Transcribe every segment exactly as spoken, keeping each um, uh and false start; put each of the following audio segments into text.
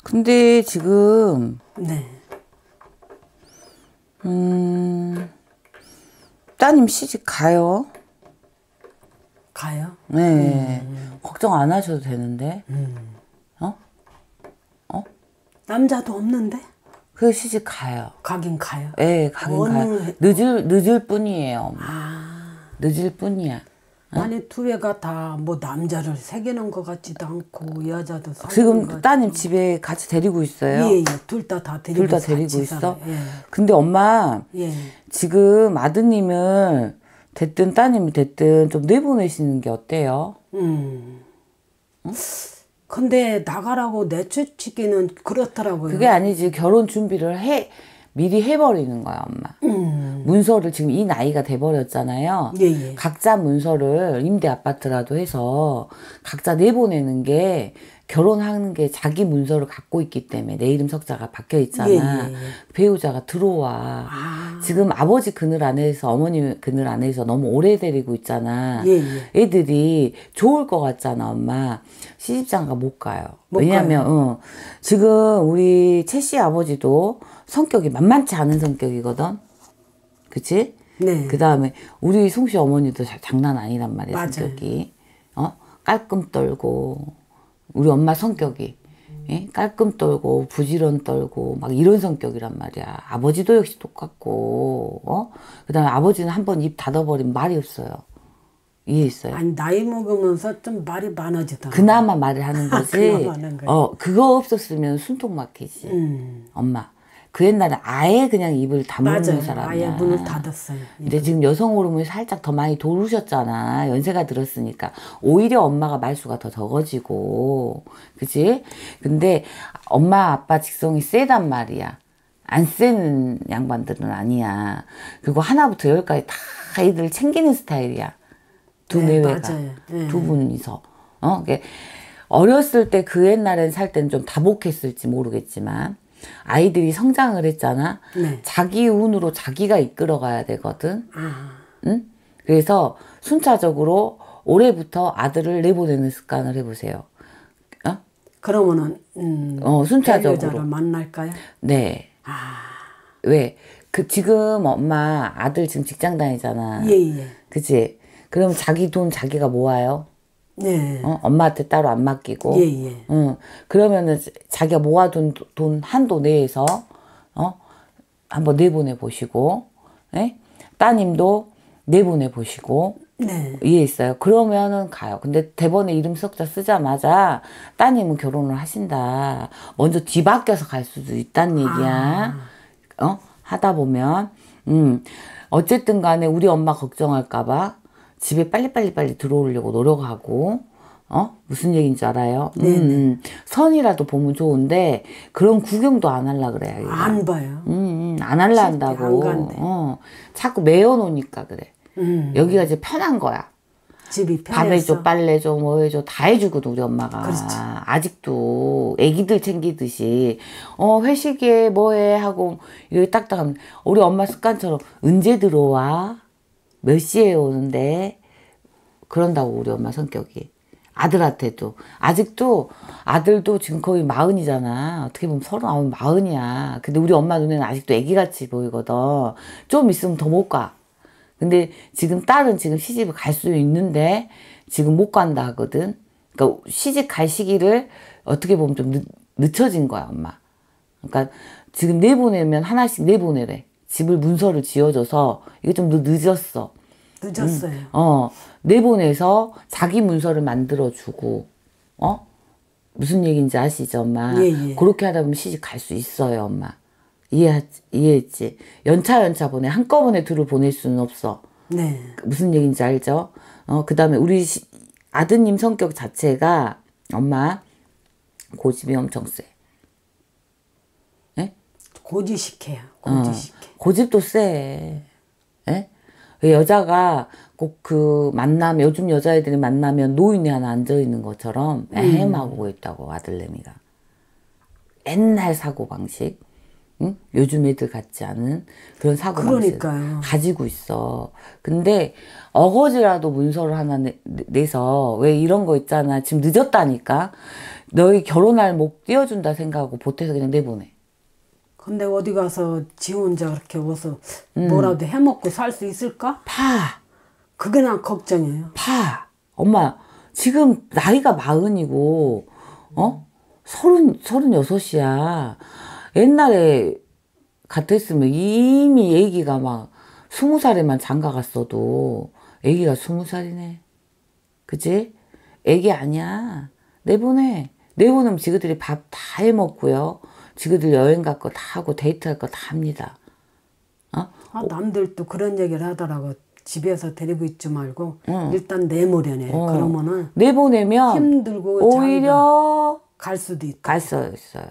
근데 지금 네. 음 따님 시집 가요. 가요? 네. 음. 걱정 안 하셔도 되는데. 음. 어? 어? 남자도 없는데? 그 시집 가요. 가긴 가요. 예, 가긴 어느 가요. 해- 늦을 늦을 뿐이에요. 엄마. 아, 늦을 뿐이야. 아니 두 애가 다 뭐 남자를 새기는 것 같지도 않고 여자도 사귀는 것 지금 같지도 따님 집에 같이 데리고 있어요. 예예, 둘 다 다 데리고 둘 다 같이 데리고 있어? 살아요. 예. 근데 엄마 예. 지금 아드님을 됐든 따님이 됐든 좀 내보내시는 게 어때요? 음. 근데 나가라고 내쫓기는 그렇더라고요. 그게 아니지. 결혼 준비를 해 미리 해버리는 거야, 엄마. 음. 문서를 지금 이 나이가 돼버렸잖아요. 예, 예. 각자 문서를 임대 아파트라도 해서 각자 내보내는 게 결혼하는 게 자기 문서를 갖고 있기 때문에 내 이름 석자가 박혀 있잖아. 예, 예, 예. 배우자가 들어와. 아. 지금 아버지 그늘 안에서 어머니 그늘 안에서 너무 오래 데리고 있잖아. 예, 예. 애들이 좋을 것 같잖아, 엄마. 시집장가 못 가요. 못 왜냐면 어, 지금 우리 채씨 아버지도 성격이 만만치 않은 성격이거든. 그치? 네. 그 다음에 우리 송씨 어머니도 자, 장난 아니란 말이야. 맞아요. 성격이. 어? 깔끔 떨고 우리 엄마 성격이 예? 깔끔 떨고 부지런 떨고 막 이런 성격이란 말이야. 아버지도 역시 똑같고 어? 그 다음에 아버지는 한번 입 닫아버리면 말이 없어요. 이해했어요? 아니 나이 먹으면서 좀 말이 많아지더라. 그나마 말을 하는 거지. 그나마 하는 거지. 어, 그거 없었으면 숨통 막히지. 음. 엄마. 그 옛날에 아예 그냥 입을 다물는 맞아요. 사람이야. 아예 문을 닫았어요. 근데 지금 여성 호르몬이 살짝 더 많이 도르셨잖아. 연세가 들었으니까. 오히려 엄마가 말수가 더 적어지고. 그치? 근데 엄마 아빠 직성이 세단 말이야. 안 세는 양반들은 아니야. 그리고 하나부터 열까지 다 애들을 챙기는 스타일이야. 두 네, 내외가. 맞아요. 네. 두 분이서. 어? 그게 어렸을 때 그 옛날엔 살 때는 좀 다복했을지 모르겠지만 아이들이 성장을 했잖아. 네. 자기 운으로 자기가 이끌어 가야 되거든. 아. 응? 그래서 순차적으로 올해부터 아들을 내보내는 습관을 해보세요. 어? 그러면은 음, 어, 순차적으로. 배우자를 만날까요? 네. 아. 왜? 그 지금 엄마 아들 지금 직장 다니잖아. 예예. 그치? 그럼 자기 돈 자기가 모아요. 네. 어? 엄마한테 따로 안 맡기고. 예예. 응. 그러면은 자기가 모아둔 돈 한도 내에서 어? 한번 내보내 보시고, 예? 따님도 내보내 보시고, 네. 이해했어요? 그러면은 가요. 근데 대본에 이름 석자 쓰자마자 따님은 결혼을 하신다. 먼저 뒤바뀌어서 갈 수도 있다는 얘기야. 아. 어? 하다 보면, 음. 어쨌든 간에 우리 엄마 걱정할까봐 집에 빨리빨리빨리 들어오려고 노력하고, 어? 무슨 얘기인지 알아요? 음, 음. 선이라도 보면 좋은데, 그런 구경도 안 할라 그래. 얘가. 안 봐요. 음, 음, 안 할라 한다고. 안 간대. 어, 자꾸 매어놓으니까 그래. 음. 여기가 이제 편한 거야. 집이 밥 편해서. 해줘, 빨래 줘, 뭐 해줘, 다 해주거든, 우리 엄마가. 그렇지. 아직도 애기들 챙기듯이, 어, 회식에 뭐해? 하고, 이렇게 딱딱하면, 우리 엄마 습관처럼, 언제 들어와? 몇 시에 오는데? 그런다고, 우리 엄마 성격이. 아들한테도. 아직도, 아들도 지금 거의 마흔이잖아. 어떻게 보면 서른아홉, 마흔이야. 근데 우리 엄마 눈에는 아직도 애기같이 보이거든. 좀 있으면 더 못 가. 근데 지금 딸은 지금 시집을 갈 수 있는데 지금 못 간다 하거든. 그러니까 시집 갈 시기를 어떻게 보면 좀 늦, 늦춰진 거야, 엄마. 그러니까 지금 내보내면 하나씩 내보내래. 집을 문서를 지어줘서 이게 좀 늦었어. 늦었어요. 음, 어, 내보내서 자기 문서를 만들어주고, 어? 무슨 얘기인지 아시죠, 엄마? 예, 예. 그렇게 하다 보면 시집 갈 수 있어요, 엄마. 이해, 이해했지? 연차 연차 보내. 한꺼번에 둘을 보낼 수는 없어. 네. 무슨 얘기인지 알죠? 어, 그 다음에 우리 시, 아드님 성격 자체가 엄마 고집이 엄청 세. 예? 고지식해요. 어, 고지식해. 고집도 세. 예? 여자가 꼭 그 만나면, 요즘 여자애들이 만나면 노인이 하나 앉아있는 것처럼 애매하고 있다고, 아들내미가. 옛날 사고방식. 응? 요즘 애들 같지 않은 그런 사고방식을 그러니까요. 가지고 있어. 근데 어거지라도 문서를 하나 내, 내서 왜 이런 거 있잖아. 지금 늦었다니까. 너희 결혼할 목 띄워준다 생각하고 보태서 그냥 내보내. 근데 어디 가서 지 혼자 그렇게 와서 뭐라도 해먹고 살 수 있을까? 파. 그게 난 걱정이에요. 파. 엄마 지금 나이가 마흔이고 어? 서른, 서른여섯이야. 옛날에 같았으면 이미 애기가 막 스무 살에만 장가 갔어도 애기가 스무 살이네. 그치? 애기 아니야. 내보내. 내보내면 지그들이 밥 다 해먹고요. 지그들 여행 갈 거 다 하고 데이트할 거 다 합니다. 어? 아, 남들도 그런 얘기를 하더라고. 집에서 데리고 있지 말고 응. 일단 내모려네. 어. 그러면은 내보내면 힘들고 오히려 갈 수도 있다. 갈 수 있어요.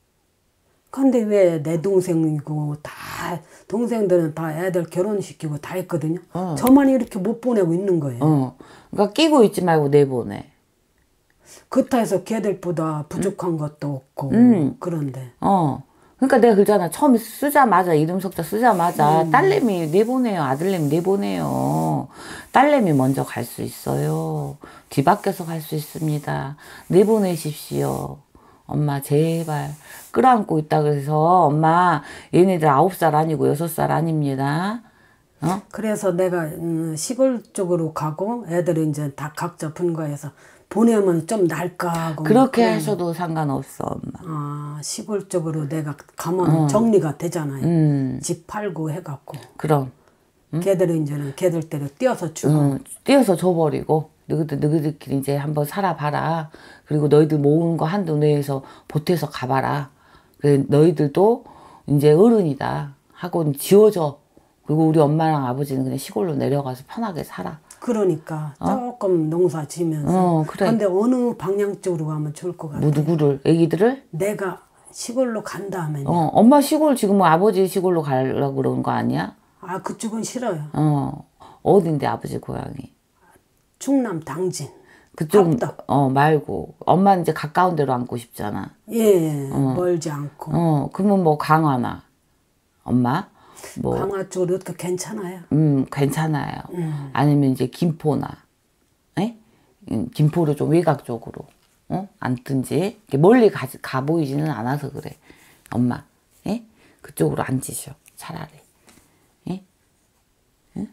근데 왜 내 동생이고 다 동생들은 다 애들 결혼시키고 다 했거든요. 어. 저만 이렇게 못 보내고 있는 거예요. 어. 그러니까 끼고 있지 말고 내보내. 그렇다 해서 걔들보다 부족한 음. 것도 없고 음. 그런데 어. 그러니까 내가 그러잖아. 처음에 쓰자마자 이름 석자 쓰자마자 음. 딸내미 내보내요. 아들내미 내보내요. 딸내미 먼저 갈 수 있어요. 뒤바뀌어서 갈 수 있습니다. 내보내십시오. 엄마 제발 끌어안고 있다 그래서 엄마 얘네들 아홉 살 아니고 여섯 살 아닙니다. 어? 그래서 내가 음, 시골 쪽으로 가고 애들이 이제 다 각자 분가해서 보내면 좀 나을까 하고 그렇게 그런, 하셔도 상관없어 엄마. 아, 시골 쪽으로 내가 가면 어. 정리가 되잖아요. 음. 집 팔고 해갖고 그럼 응? 걔들이 이제는 걔들대로 띄어서 주고 응, 띄어서 줘버리고 너희들 너희들끼리 이제 한번 살아봐라. 그리고 너희들 모으는 거 한도 내에서 보태서 가봐라. 그래 너희들도 이제 어른이다 하고 지워져. 그리고 우리 엄마랑 아버지는 그냥 시골로 내려가서 편하게 살아. 그러니까 어? 조금 농사 지면서 어, 그래. 근데 어느 방향 쪽으로 가면 좋을 것 같아. 뭐 누구를? 애기들을? 내가 시골로 간다 하면 어, 엄마 시골 지금 뭐 아버지 시골로 가려고 그러는 거 아니야? 아 그쪽은 싫어요. 어, 어딘데 아버지 고향이? 충남 당진. 그쪽 합덕. 어 말고 엄마는 이제 가까운 데로 앉고 싶잖아. 예, 어. 멀지 않고. 어, 그러면 뭐 강화나 엄마 뭐 강화 쪽으로 또 괜찮아요. 음, 괜찮아요. 음. 아니면 이제 김포나, 에? 음, 김포로 좀 외곽 쪽으로, 어? 앉든지, 이렇게 멀리 가, 가 보이지는 않아서 그래. 엄마, 에? 그쪽으로 앉으셔, 차라리. 에? 응?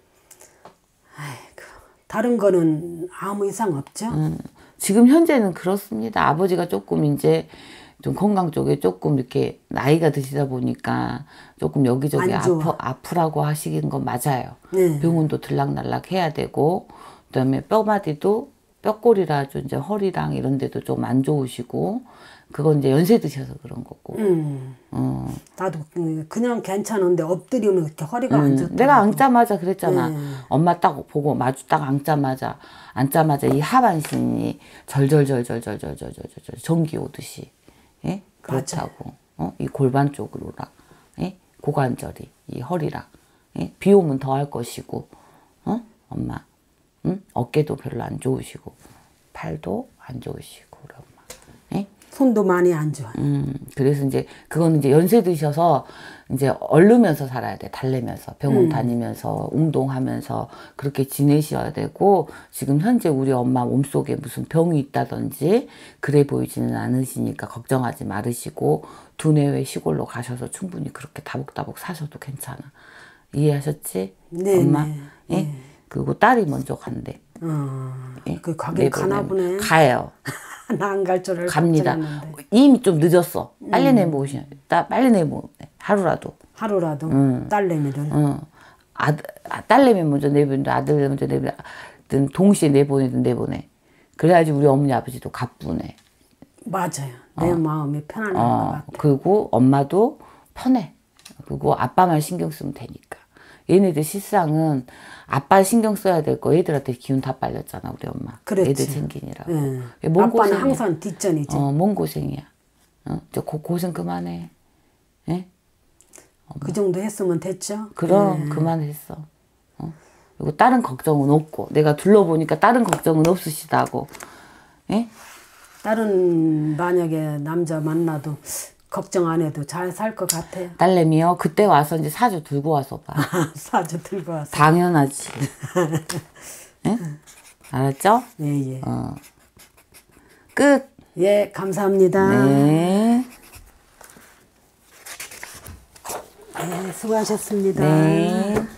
아이고, 다른 거는 아무 이상 없죠? 음, 지금 현재는 그렇습니다. 아버지가 조금 이제 좀 건강 쪽에 조금 이렇게 나이가 드시다 보니까 조금 여기저기 안 좋아. 아프, 아프라고 하시는 건 맞아요. 네. 병원도 들락날락 해야 되고, 그 다음에 뼈마디도 뼈골이라 좀 이제 허리랑 이런 데도 좀 안 좋으시고, 그건 이제 연세 드셔서 그런 거고. 음. 어. 나도 그냥 괜찮은데 엎드리면 이렇게 허리가 안 음, 좋다. 내가 앉자마자 그랬잖아. 네. 엄마 딱 보고 마주 딱 앉자마자, 앉자마자 이 하반신이 절절절절절절절절절 전기 오듯이. 예? 그렇다고. 어? 이 골반 쪽으로라. 예? 고관절이, 이 허리랑. 예? 비 오면 더 할 것이고, 어? 엄마. 응? 어깨도 별로 안 좋으시고, 팔도 안 좋으시고, 우리 엄마. 예? 손도 많이 안 좋아. 음, 그래서 이제, 그건 이제 연세 드셔서, 이제 얼르면서 살아야 돼. 달래면서. 병원 음. 다니면서, 운동하면서, 그렇게 지내셔야 되고, 지금 현재 우리 엄마 몸속에 무슨 병이 있다든지, 그래 보이지는 않으시니까 걱정하지 말으시고, 두뇌외 시골로 가셔서 충분히 그렇게 다복다복 사셔도 괜찮아. 이해하셨지? 네, 엄마? 네, 예? 네. 그리고 딸이 먼저 간대. 어, 예? 그 가긴 가나 보네. 가요. 나 안 갈 줄 알고 갑니다. 걱정했는데. 이미 좀 늦었어. 빨리 음. 내모시면 돼. 빨리 내모. 하루라도. 하루라도 음. 딸내미를. 어. 아들, 아, 딸내미 먼저 내보내든 아들 먼저 내보내든 동시에 내보내든 내보내. 그래야지 우리 어머니 아버지도 가쁘네. 맞아요. 내 마음이 편안할 것 어. 같아. 그리고 엄마도 편해. 그리고 아빠만 신경 쓰면 되니까. 얘네들 실상은 아빠 신경 써야 될 거 애들한테 기운 다 빨렸잖아 우리 엄마. 그렇지. 애들 챙기느라고. 예. 뭔 아빠는 고생이야. 항상 뒷전이지. 어, 뭔 고생이야. 어? 저 고, 고생 그만해. 예? 그 정도 했으면 됐죠. 그럼 예. 그만했어. 어? 그리고 다른 걱정은 없고 내가 둘러보니까 다른 걱정은 없으시다고. 예? 다른 만약에 남자 만나도 걱정 안 해도 잘 살 것 같아요. 딸내미요. 그때 와서 이제 사주 들고 와서 봐. 사주 들고 와서. 당연하지. 예? 알았죠? 예예. 어. 끝. 예, 감사합니다. 네. 네, 수고하셨습니다. 네.